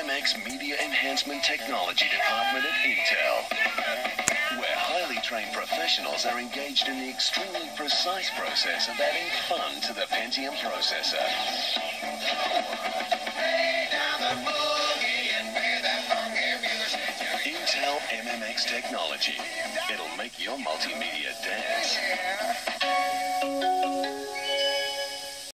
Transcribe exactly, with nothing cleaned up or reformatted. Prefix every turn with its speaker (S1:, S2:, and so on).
S1: M X Media Enhancement Technology Department at Intel, where highly trained professionals are engaged in the extremely precise process of adding fun to the Pentium processor. Intel M M X technology. It'll make your multimedia dance.